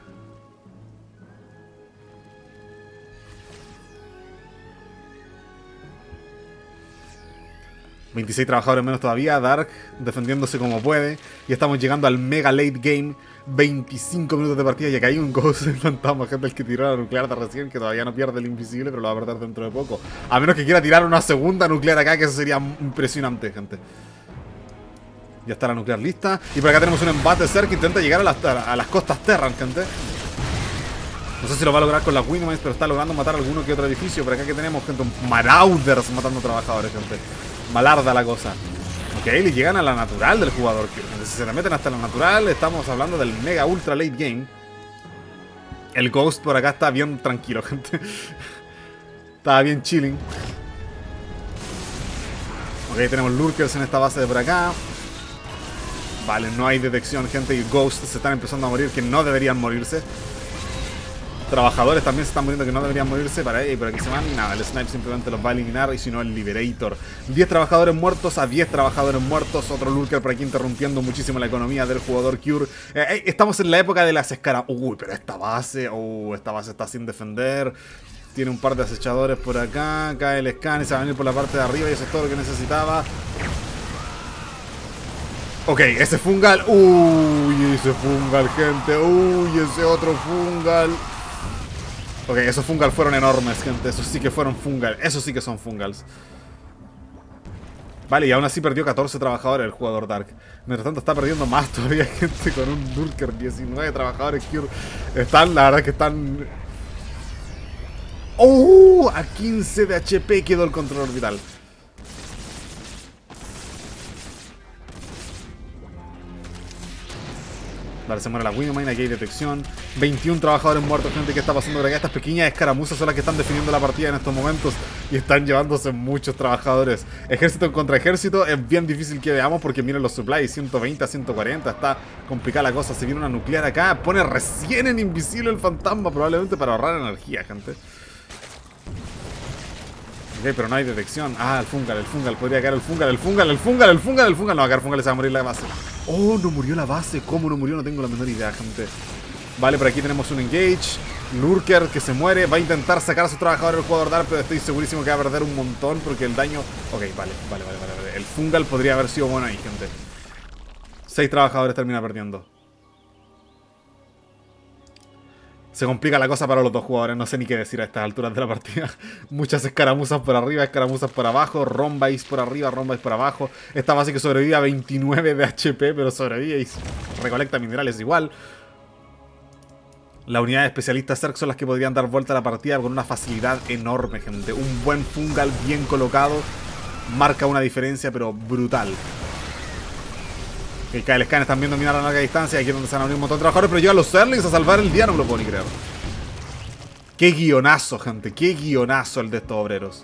veintiséis trabajadores menos todavía. Dark defendiéndose como puede. Y estamos llegando al mega late game. veinticinco minutos de partida. Y acá hay un Ghost del fantasma, gente, el que tiró la nuclear de recién. Que todavía no pierde el invisible, pero lo va a perder dentro de poco. A menos que quiera tirar una segunda nuclear acá, que eso sería impresionante, gente. Ya está la nuclear lista. Y por acá tenemos un embate cerca que intenta llegar a las, a las costas Terran, gente. No sé si lo va a lograr con las Widowmines, pero está logrando matar alguno que otro edificio. Por acá que tenemos, gente, Marauders matando trabajadores, gente. Malarda la cosa. Ok, le llegan a la natural del jugador. Si se le meten hasta la natural, estamos hablando del mega ultra late game. El Ghost por acá está bien tranquilo, gente. Estaba bien chilling. Ok, tenemos lurkers en esta base de por acá. Vale, no hay detección, gente, y Ghosts se están empezando a morir que no deberían morirse. Trabajadores también se están muriendo que no deberían morirse. Para ahí, por aquí se van y nada, el Snipe simplemente los va a eliminar. Y si no, el Liberator. diez trabajadores muertos a diez trabajadores muertos. Otro Lurker por aquí interrumpiendo muchísimo la economía del jugador Cure. Eh, eh, estamos en la época de las escaras. Uy, pero esta base, uh, esta base está sin defender. Tiene un par de acechadores por acá. Cae el scan y se va a venir por la parte de arriba. Y eso es todo lo que necesitaba. Ok, ese fungal. Uy, ese fungal, gente. Uy, ese otro fungal. Ok, esos fungal fueron enormes, gente. Esos sí que fueron fungal. Esos sí que son fungals. Vale, y aún así perdió catorce trabajadores el jugador Dark. Mientras tanto está perdiendo más todavía, gente, con un Lurker. diecinueve trabajadores Cure. Están, la verdad que están... ¡Oh! A quince de H P quedó el control orbital. Vale, se muere la Widowmine, aquí hay detección. veintiún trabajadores muertos, gente. ¿Qué está pasando por acá? Estas pequeñas escaramuzas son las que están definiendo la partida en estos momentos. Y están llevándose muchos trabajadores. Ejército contra ejército es bien difícil que veamos porque miren los supplies, ciento veinte a ciento cuarenta. Está complicada la cosa. Se viene una nuclear acá. Pone recién en invisible el fantasma, probablemente para ahorrar energía, gente. Ok, pero no hay detección. Ah, el fungal, el fungal. Podría caer el fungal, el fungal, el fungal, el fungal, el fungal. No va a caer fungal, se va a morir la base. Oh, no murió la base. ¿Cómo no murió? No tengo la menor idea, gente. Vale, por aquí tenemos un engage. Lurker que se muere. Va a intentar sacar a su trabajador el jugador Dark, pero estoy segurísimo que va a perder un montón porque el daño... Ok, vale, vale, vale, vale, vale. El fungal podría haber sido bueno ahí, gente. Seis trabajadores termina perdiendo. Se complica la cosa para los dos jugadores, no sé ni qué decir a estas alturas de la partida. Muchas escaramuzas por arriba, escaramuzas por abajo, rombais por arriba, rombais por abajo. Esta base que sobrevive a veintinueve de H P, pero sobrevive y recolecta minerales igual. Las unidades especialistas Zerg son las que podrían dar vuelta a la partida con una facilidad enorme, gente. Un buen fungal bien colocado marca una diferencia, pero brutal. El K L Scan están viendo minar a larga distancia. Aquí es donde se van a unir un montón de trabajadores. Pero llegan los Zerlings a salvar el día. No me lo puedo ni creer. Qué guionazo, gente. Qué guionazo el de estos obreros.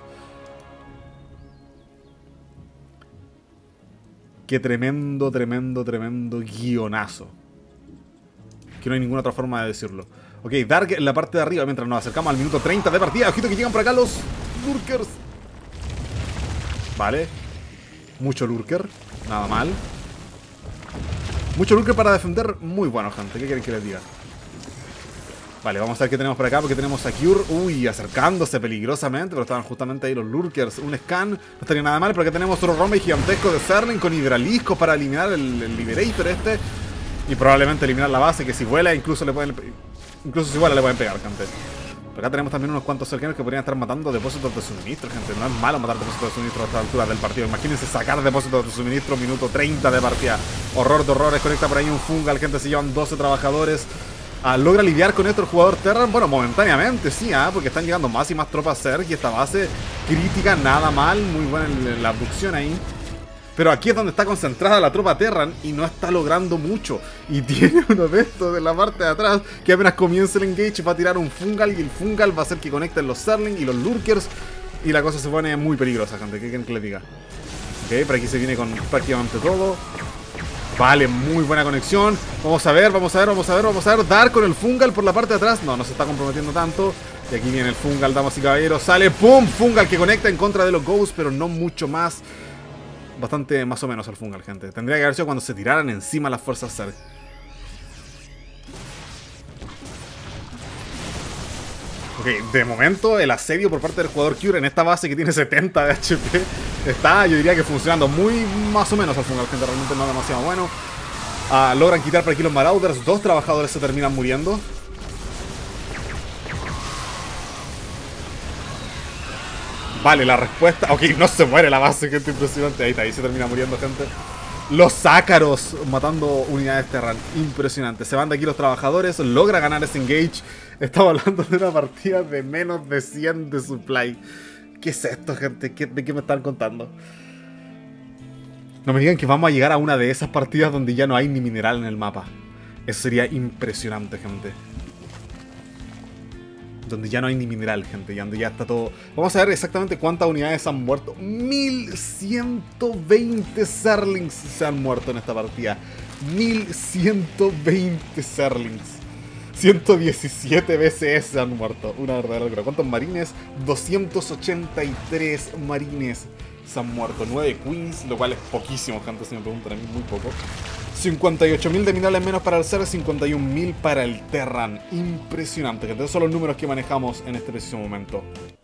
Qué tremendo, tremendo, tremendo guionazo. Que no hay ninguna otra forma de decirlo. Ok, Dark en la parte de arriba. Mientras nos acercamos al minuto treinta de partida. Ojito que llegan por acá los Lurkers. Vale. Mucho Lurker. Nada mal. Mucho Lurker para defender, muy bueno, gente. ¿Qué quieren que les diga? Vale, vamos a ver qué tenemos por acá, porque tenemos a Cure, uy, acercándose peligrosamente, pero estaban justamente ahí los Lurkers. Un scan, no estaría nada mal, porque tenemos otro rombe gigantesco de Zerling con hidraliscos para eliminar el, el Liberator este. Y probablemente eliminar la base, que si vuela incluso le pueden... Incluso si vuela le pueden pegar, gente. Pero acá tenemos también unos cuantos cercanos que podrían estar matando depósitos de suministro, gente. No es malo matar depósitos de suministro a esta altura del partido. Imagínense sacar depósitos de suministro, minuto treinta de partida. Horror de horrores, conecta por ahí un fungal, gente, se llevan doce trabajadores. Ah, ¿logra lidiar con esto el jugador Terran? Bueno, momentáneamente sí, ¿eh? Porque están llegando más y más tropas Zerg y esta base crítica, nada mal, muy buena en la abducción ahí. Pero aquí es donde está concentrada la tropa Terran y no está logrando mucho. Y tiene uno de estos de la parte de atrás que apenas comienza el engage va a tirar un fungal y el fungal va a hacer que conecten los Zerling y los Lurkers. Y la cosa se pone muy peligrosa, gente. ¿Qué quieren que les diga? Ok, por aquí se viene con prácticamente todo. Vale, muy buena conexión. Vamos a ver, vamos a ver, vamos a ver, vamos a ver. Dar con el fungal por la parte de atrás. No, no se está comprometiendo tanto. Y aquí viene el fungal, damas y caballeros. Sale, ¡pum! Fungal que conecta en contra de los Ghosts, pero no mucho más. Bastante más o menos al fungal, gente. Tendría que haber sido cuando se tiraran encima las fuerzas Zerg. Ok, de momento el asedio por parte del jugador Cure en esta base que tiene setenta de H P está, yo diría que funcionando muy más o menos al fungal, gente. Realmente no demasiado bueno. Ah, logran quitar por aquí los Marauders. Dos trabajadores se terminan muriendo. Vale, la respuesta... Ok, no se muere la base, gente, impresionante. Ahí está, ahí se termina muriendo, gente. Los Ácaros matando unidades Terran. Impresionante. Se van de aquí los trabajadores. Logra ganar ese engage. Estamos hablando de una partida de menos de cien de supply. ¿Qué es esto, gente? ¿Qué, ¿De qué me están contando? No me digan que vamos a llegar a una de esas partidas donde ya no hay ni mineral en el mapa. Eso sería impresionante, gente. Donde ya no hay ni mineral, gente, y donde ya está todo... Vamos a ver exactamente cuántas unidades han muerto. mil ciento veinte Zerlings se han muerto en esta partida. mil ciento veinte Zerlings. ciento diecisiete B C S se han muerto. Una verdadera locura. ¿Cuántos marines? doscientos ochenta y tres marines se han muerto. nueve queens, lo cual es poquísimo, gente, si me preguntan a mí, muy poco. cincuenta y ocho mil de minerales menos para el Zerg, cincuenta y un mil para el Terran. Impresionante, gente. Esos son los números que manejamos en este preciso momento.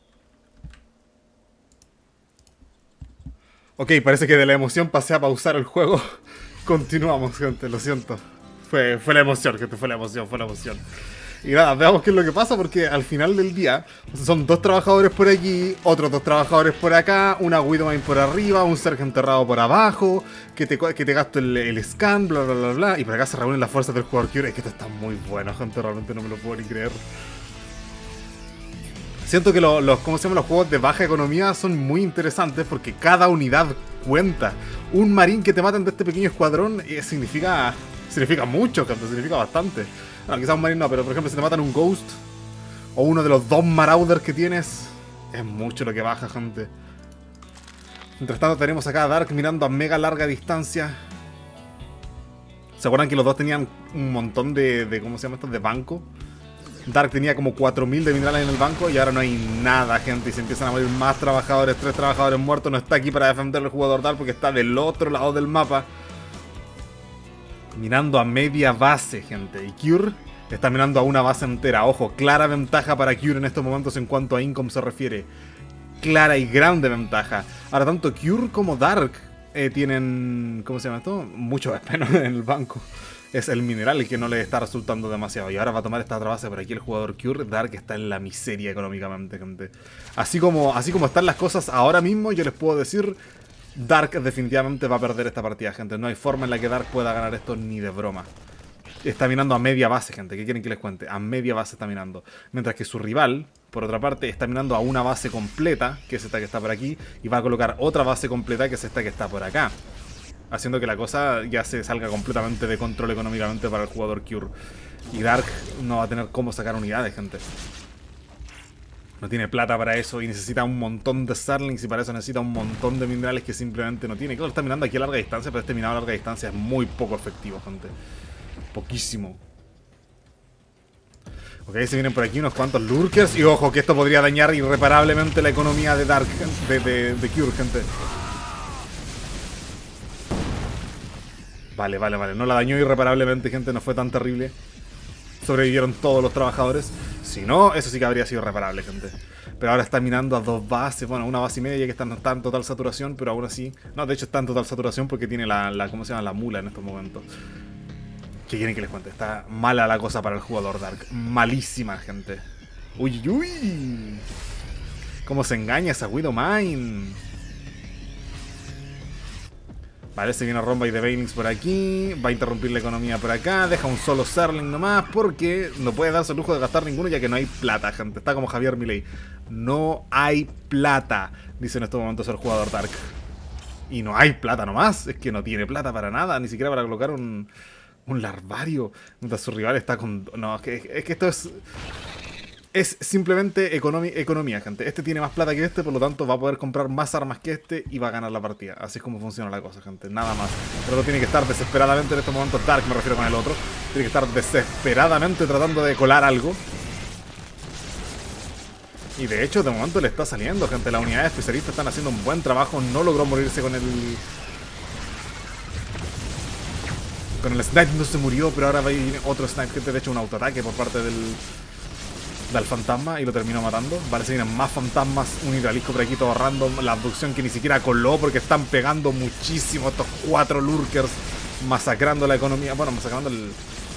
Ok, parece que de la emoción pasé a pausar el juego. Continuamos, gente, lo siento. Fue, fue la emoción, gente, fue la emoción, fue la emoción. Y nada, veamos qué es lo que pasa, porque al final del día son dos trabajadores por aquí, otros dos trabajadores por acá, una Widowmine por arriba, un Zerg enterrado por abajo, que te, que te gasto el, el scan, bla bla bla bla. Y por acá se reúnen las fuerzas del jugador Cure. Es que esto está muy bueno, gente, realmente no me lo puedo ni creer. Siento que lo, los, ¿cómo se llama? Los juegos de baja economía son muy interesantes porque cada unidad cuenta. Un marín que te maten de este pequeño escuadrón eh, significa, significa mucho, gente, significa bastante. Bueno, quizás un marín no, pero por ejemplo si te matan un Ghost o uno de los dos Marauders que tienes, es mucho lo que baja, gente. Mientras tanto tenemos acá a Dark mirando a mega larga distancia. ¿Se acuerdan que los dos tenían un montón de, de ¿cómo se llama esto? De banco. Dark tenía como cuatro mil de minerales en el banco y ahora no hay nada, gente. Y se empiezan a morir más trabajadores, tres trabajadores muertos. No está aquí para defender al jugador Dark porque está del otro lado del mapa. Mirando a media base, gente. Y Cure está mirando a una base entera. Ojo, clara ventaja para Cure en estos momentos en cuanto a income se refiere. Clara y grande ventaja. Ahora, tanto Cure como Dark eh, tienen... ¿Cómo se llama esto? Mucho menos en el banco. Es el mineral el que no le está resultando demasiado. Y ahora va a tomar esta otra base por aquí el jugador Cure. Dark está en la miseria económicamente, gente. Así como, así como están las cosas ahora mismo, yo les puedo decir... Dark definitivamente va a perder esta partida, gente. No hay forma en la que Dark pueda ganar esto ni de broma. Está minando a media base, gente. ¿Qué quieren que les cuente? A media base está minando. Mientras que su rival, por otra parte, está minando a una base completa, que es esta que está por aquí, y va a colocar otra base completa, que es esta que está por acá. Haciendo que la cosa ya se salga completamente de control económicamente para el jugador Cure. Y Dark no va a tener cómo sacar unidades, gente. No tiene plata para eso y necesita un montón de Zerlings y para eso necesita un montón de minerales que simplemente no tiene. Claro, está minando aquí a larga distancia, pero este minado a larga distancia es muy poco efectivo, gente. Poquísimo. Ok, se vienen por aquí unos cuantos Lurkers. Y ojo, que esto podría dañar irreparablemente la economía de Dark, de, de, de Cure, gente. Vale, vale, vale. No la dañó irreparablemente, gente. No fue tan terrible. Sobrevivieron todos los trabajadores. Si no, eso sí que habría sido irreparable, gente. Pero ahora está minando a dos bases. Bueno, una base y media que está, no está en total saturación, pero aún así... No, de hecho está en total saturación porque tiene la, la... ¿Cómo se llama? La mula en estos momentos. ¿Qué quieren que les cuente? Está mala la cosa para el jugador Dark. Malísima, gente. Uy, uy. Cómo se engaña esa Widowmine. Vale, se viene Romba y de Banelings por aquí. Va a interrumpir la economía por acá. Deja un solo Zerling nomás porque no puede darse el lujo de gastar ninguno ya que no hay plata, gente. Está como Javier Milei. No hay plata, dice en estos momentos el jugador Dark. Y no hay plata nomás. Es que no tiene plata para nada. Ni siquiera para colocar un, un larvario. Mientras su rival está con... No, es que, es que esto es... Es simplemente economi economía, gente. Este tiene más plata que este, por lo tanto va a poder comprar más armas que este y va a ganar la partida. Así es como funciona la cosa, gente. Nada más. Pero tiene que estar desesperadamente en estos momentos. Dark, me refiero con el otro. Tiene que estar desesperadamente tratando de colar algo. Y de hecho, de momento le está saliendo, gente. Las unidades especialistas están haciendo un buen trabajo. No logró morirse con el... Con el snipe no se murió, pero ahora va a ir otro snipe, gente. De hecho, un autoataque por parte del... del fantasma y lo terminó matando. Vale, se vienen más fantasmas, un hidralisco por aquí todo random, la abducción que ni siquiera coló porque están pegando muchísimo estos cuatro lurkers, masacrando la economía, bueno, masacrando el...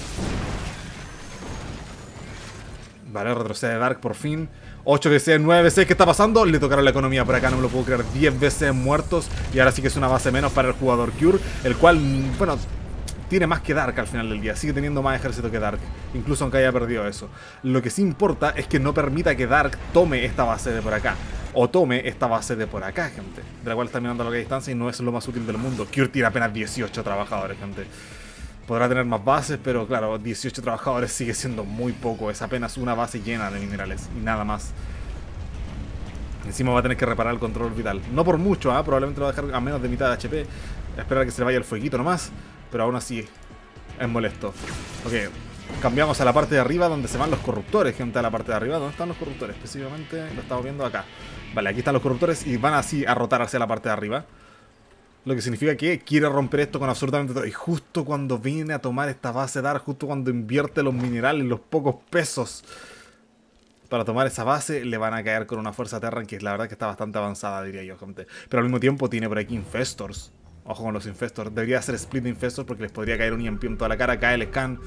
Vale, retrocede Dark por fin. ocho V C, nueve V C, ¿qué está pasando? Le tocaron la economía por acá, no me lo puedo creer. diez V C muertos y ahora sí que es una base menos para el jugador Cure, el cual, bueno... tiene más que Dark al final del día. Sigue teniendo más ejército que Dark. Incluso aunque haya perdido eso. Lo que sí importa es que no permita que Dark tome esta base de por acá. O tome esta base de por acá, gente. De la cual está mirando a larga distancia y no es lo más útil del mundo. Cure tiene apenas dieciocho trabajadores, gente. Podrá tener más bases, pero claro, dieciocho trabajadores sigue siendo muy poco. Es apenas una base llena de minerales. Y nada más. Encima va a tener que reparar el control vital. No por mucho, ¿eh? Probablemente lo va a dejar a menos de mitad de H P. Esperar a que se le vaya el fueguito nomás. Pero aún así es molesto. Ok, cambiamos a la parte de arriba donde se van los corruptores, gente, a la parte de arriba. ¿Dónde están los corruptores? Específicamente lo estamos viendo acá. Vale, aquí están los corruptores y van así a rotar hacia la parte de arriba. Lo que significa que quiere romper esto con absolutamente todo. Y justo cuando viene a tomar esta base Dark, justo cuando invierte los minerales, los pocos pesos para tomar esa base, le van a caer con una fuerza Terran que la verdad que está bastante avanzada, diría yo, gente. Pero al mismo tiempo tiene por aquí Infestors. Ojo con los Infestors. Debería hacer split de Infestors porque les podría caer un E M P en toda la cara. Cae el scan.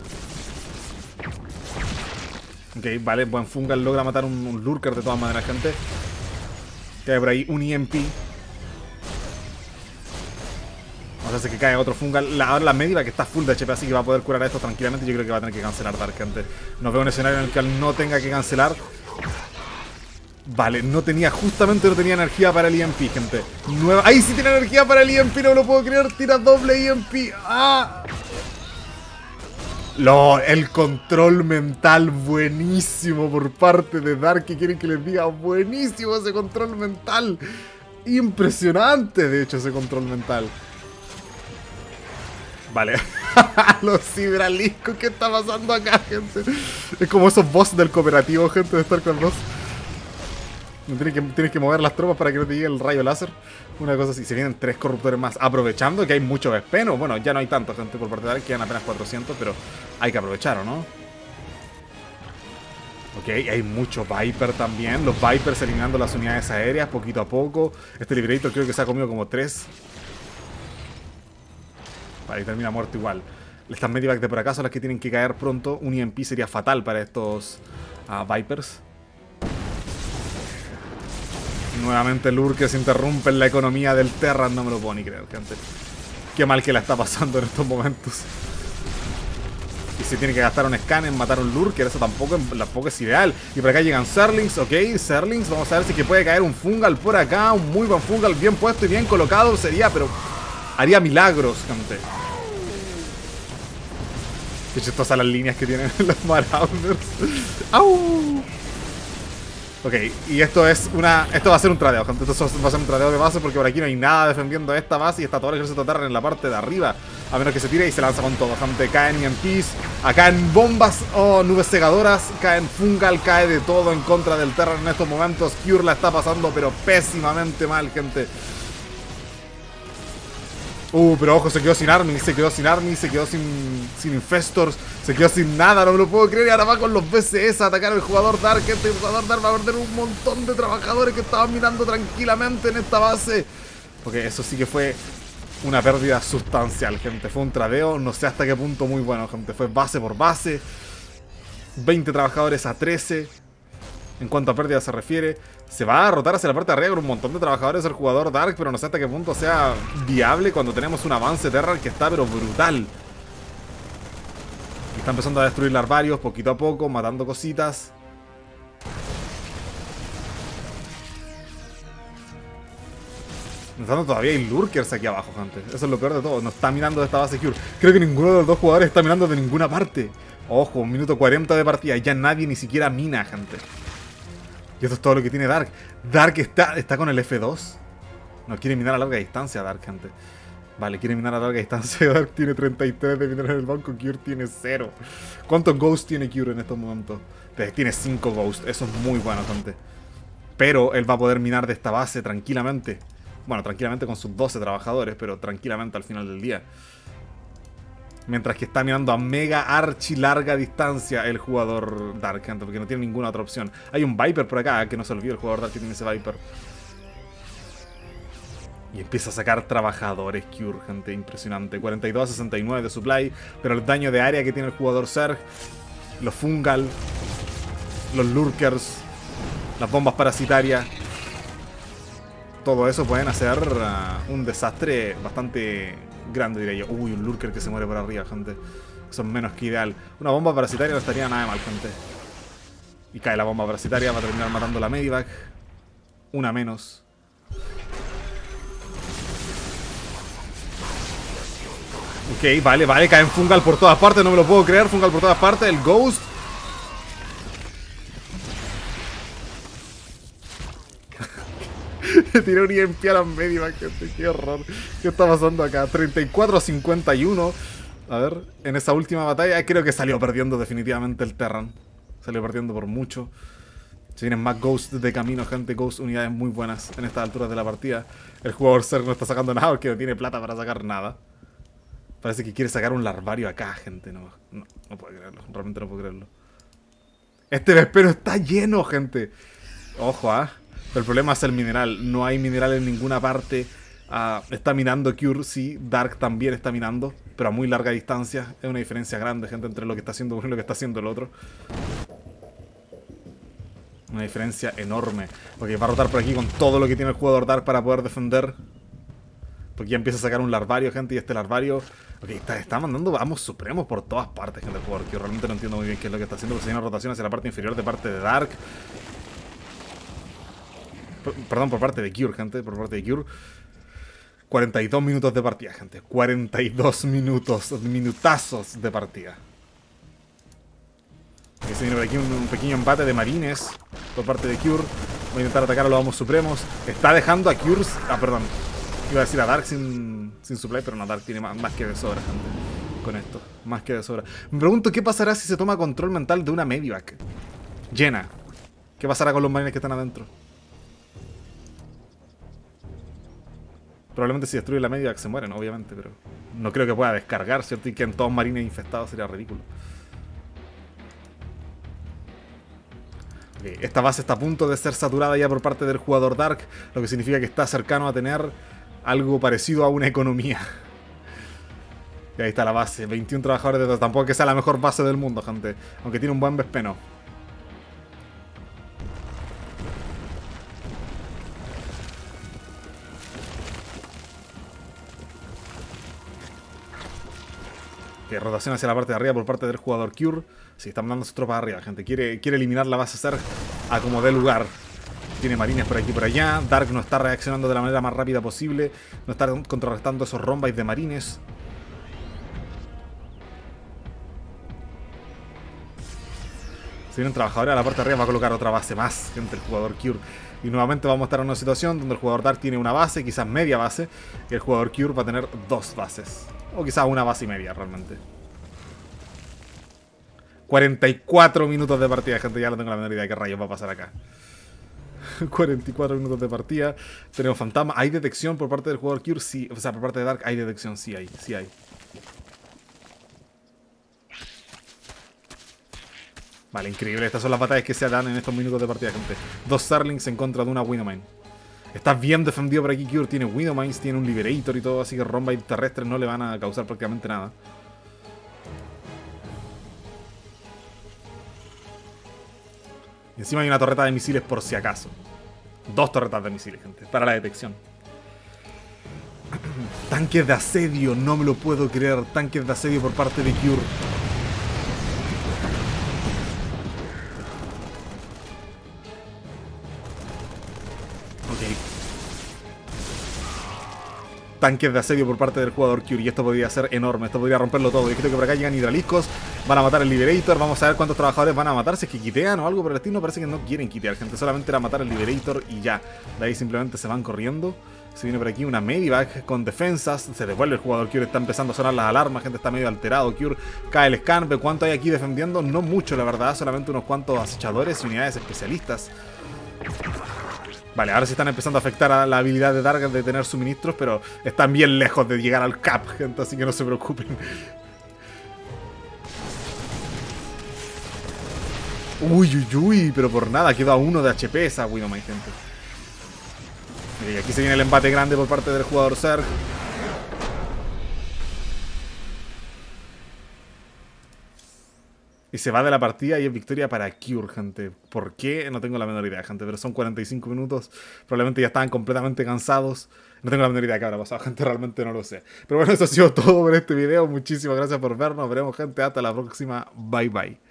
Ok, vale. Buen Fungal logra matar un, un Lurker de todas maneras, gente. Cae por ahí un E M P. Vamos a hacer que cae otro Fungal. La, ahora la Medivac que está full de H P, así que va a poder curar a esto tranquilamente. Yo creo que va a tener que cancelar Dark, gente. No veo un escenario en el que no tenga que cancelar. Vale, no tenía, justamente no tenía energía para el E M P, gente. Nueva... ¡Ahí sí tiene energía para el E M P! No me lo puedo creer, tira doble E M P. ¡Ah! Lo, el control mental buenísimo por parte de Dark. ¿Qué quieren que les diga? Buenísimo ese control mental. Impresionante, de hecho, ese control mental. Vale. Los hidraliscos, ¿qué está pasando acá, gente? Es como esos boss del cooperativo, gente, de StarCraft dos. Tienes que, tienes que mover las tropas para que no te llegue el rayo láser. Una cosa así. Se vienen tres corruptores más. Aprovechando que hay mucho espeno. Bueno, ya no hay tanto, gente, por parte de Dark. Quedan apenas cuatrocientos, pero hay que aprovechar, ¿o no? Ok, hay mucho Viper también. Los Vipers eliminando las unidades aéreas poquito a poco. Este Liberator creo que se ha comido como tres. Vale, y termina muerto igual. Estas Medivac de por acá son las que tienen que caer pronto. Un E M P sería fatal para estos uh, Vipers. Nuevamente Lurkers interrumpen la economía del Terran. No me lo puedo ni creer, gente. Qué mal que la está pasando en estos momentos. Y se tiene que gastar un scan en matar un Lurker. Eso tampoco, tampoco es ideal. Y por acá llegan Zerlings. Ok, Zerlings. Vamos a ver si que puede caer un Fungal por acá. Un muy buen Fungal, bien puesto y bien colocado sería, pero haría milagros, gente. Qué chistosas las líneas que tienen los Marauders. ¡Au! Ok, y esto es una... Esto va a ser un tradeo, gente. Esto va a ser un tradeo de base porque por aquí no hay nada defendiendo esta base y está todo el ejército Terran en la parte de arriba. A menos que se tire y se lanza con todo, gente. Caen E M Ps, acá en bombas o oh, nubes cegadoras, caen Fungal, cae de todo en contra del Terran en estos momentos. Cure la está pasando pero pésimamente mal, gente. Uh, pero ojo, se quedó sin Army, se quedó sin Army, se quedó sin, sin Infestors, se quedó sin nada, no me lo puedo creer. Y ahora va con los B C S a atacar al jugador Dark. Este jugador Dark va a perder un montón de trabajadores que estaban mirando tranquilamente en esta base. Porque eso sí que fue una pérdida sustancial, gente. Fue un tradeo, no sé hasta qué punto muy bueno, gente. Fue base por base. veinte trabajadores a trece. En cuanto a pérdida se refiere. Se va a rotar hacia la parte de arriba con un montón de trabajadores el jugador Dark, pero no sé hasta qué punto sea viable cuando tenemos un avance Terran que está pero brutal. Y está empezando a destruir larvarios poquito a poco, matando cositas. Notando todavía hay lurkers aquí abajo, gente. Eso es lo peor de todo. No está mirando de esta base Cure. Creo que ninguno de los dos jugadores está mirando de ninguna parte. Ojo, un minuto cuarenta de partida. Ya nadie ni siquiera mina, gente. Y esto es todo lo que tiene Dark. Dark está, está con el F dos. No quiere minar a larga distancia, Dark, gente. Vale, quiere minar a larga distancia. Dark tiene treinta y tres de minar en el banco. Cure tiene cero. ¿Cuántos Ghosts tiene Cure en estos momentos? Tiene cinco Ghosts. Eso es muy bueno, gente. Pero él va a poder minar de esta base tranquilamente. Bueno, tranquilamente con sus doce trabajadores, pero tranquilamente al final del día. Mientras que está mirando a mega archi larga distancia el jugador Dark, gente, porque no tiene ninguna otra opción. Hay un Viper por acá, que no se olvide el jugador Dark que tiene ese Viper. Y empieza a sacar trabajadores Cure, gente, impresionante. cuarenta y dos a sesenta y nueve de supply, pero el daño de área que tiene el jugador Zerg, los Fungal, los Lurkers, las bombas parasitarias, todo eso pueden hacer uh, un desastre bastante grande, diría yo. Uy, un Lurker que se muere por arriba, gente. Eso es menos que ideal. Una bomba parasitaria no estaría nada mal, gente. Y cae la bomba parasitaria, va a terminar matando la Medivac. Una menos. Ok, vale, vale, caen Fungal por todas partes, no me lo puedo creer. Fungal por todas partes, el Ghost. Le tiró un I M P a la Medivac, gente, qué horror. ¿Qué está pasando acá? treinta y cuatro a cincuenta y uno. A ver, en esa última batalla creo que salió perdiendo definitivamente el Terran. Salió perdiendo por mucho. Se vienen más Ghosts de camino, gente. Ghost unidades muy buenas en estas alturas de la partida. El jugador Zerg no está sacando nada porque no tiene plata para sacar nada. Parece que quiere sacar un larvario acá, gente. No, no, no puedo creerlo. Realmente no puedo creerlo. Este vespero está lleno, gente. Ojo, ¿ah? ¿eh? Pero el problema es el mineral. No hay mineral en ninguna parte. Uh, está minando Cure, sí. Dark también está minando, pero a muy larga distancia. Es una diferencia grande, gente, entre lo que está haciendo uno y lo que está haciendo el otro. Una diferencia enorme. Porque va a rotar por aquí con todo lo que tiene el jugador Dark para poder defender. Porque ya empieza a sacar un larvario, gente. Y este larvario... Ok, está, está mandando vamos supremos por todas partes, gente, el jugador. Que yo realmente no entiendo muy bien qué es lo que está haciendo. Porque se viene una rotación hacia la parte inferior de parte de Dark. Perdón, por parte de Cure, gente. Por parte de Cure. cuarenta y dos minutos de partida, gente. cuarenta y dos minutos. Minutazos de partida. Aquí se viene por aquí un, un pequeño empate de marines por parte de Cure. Voy a intentar atacar a los amos supremos. Está dejando a Cure... Ah, perdón. Iba a decir a Dark sin, sin supply, pero no, Dark tiene más, más que de sobra, gente. Con esto. Más que de sobra. Me pregunto qué pasará si se toma control mental de una Medivac llena. ¿Qué pasará con los marines que están adentro? Probablemente si destruye la Medivac se mueren, obviamente, pero no creo que pueda descargar, ¿cierto? Y que en todos marines infestados sería ridículo. Okay, esta base está a punto de ser saturada ya por parte del jugador Dark, lo que significa que está cercano a tener algo parecido a una economía. Y ahí está la base, veintiún trabajadores de dos. Tampoco que sea la mejor base del mundo, gente, aunque tiene un buen vespeno. Que rotación hacia la parte de arriba por parte del jugador Cure. Sí, están mandando sus tropas arriba, gente. Quiere, quiere eliminar la base Zerg a como dé lugar. Tiene marines por aquí y por allá. Dark no está reaccionando de la manera más rápida posible. No está contrarrestando esos rombais de marines. Si viene un trabajador a la parte de arriba va a colocar otra base más, gente, el jugador Cure. Y nuevamente vamos a estar en una situación donde el jugador Dark tiene una base, quizás media base. Y el jugador Cure va a tener dos bases. O quizás una base y media, realmente. cuarenta y cuatro minutos de partida, gente. Ya no tengo la menor idea de qué rayos va a pasar acá. cuarenta y cuatro minutos de partida. Tenemos fantasma. ¿Hay detección por parte del jugador Cure? Sí. O sea, por parte de Dark hay detección. Sí hay. Sí hay. Vale, increíble. Estas son las batallas que se dan en estos minutos de partida, gente. Dos Zerglings en contra de una Widowmane. Está bien defendido por aquí Cure. Tiene Widowmines, tiene un Liberator y todo. Así que Rombite terrestres no le van a causar prácticamente nada. Y encima hay una torreta de misiles por si acaso. Dos torretas de misiles, gente, para la detección. Tanques de asedio, no me lo puedo creer. Tanques de asedio por parte de Cure. Ok. Tanques de asedio por parte del jugador Cure. Y esto podría ser enorme, esto podría romperlo todo. Yo creo que por acá llegan hidraliscos. Van a matar el Liberator. Vamos a ver cuántos trabajadores van a matar. Si es que quitean o algo por el estilo. Parece que no quieren quitear, gente. Solamente era matar el Liberator y ya. De ahí simplemente se van corriendo. Se viene por aquí una Medivac con defensas. Se devuelve el jugador Cure. Está empezando a sonar las alarmas. Gente, está medio alterado. Cure cae el scan. ¿Ve cuánto hay aquí defendiendo? No mucho, la verdad. Solamente unos cuantos acechadores y unidades especialistas. Vale, ahora sí están empezando a afectar a la habilidad de Dark de tener suministros. Pero están bien lejos de llegar al cap, gente. Así que no se preocupen. Uy, uy, uy. Pero por nada. Quedó a uno de H P esa Widowmine, gente. Y aquí se viene el embate grande por parte del jugador Zerg. Y se va de la partida y es victoria para Cure, gente. ¿Por qué? No tengo la menor idea, gente. Pero son cuarenta y cinco minutos. Probablemente ya estaban completamente cansados. No tengo la menor idea de qué habrá pasado, gente. Realmente no lo sé. Pero bueno, eso ha sido todo por este video. Muchísimas gracias por vernos. Nos veremos, gente. Hasta la próxima. Bye, bye.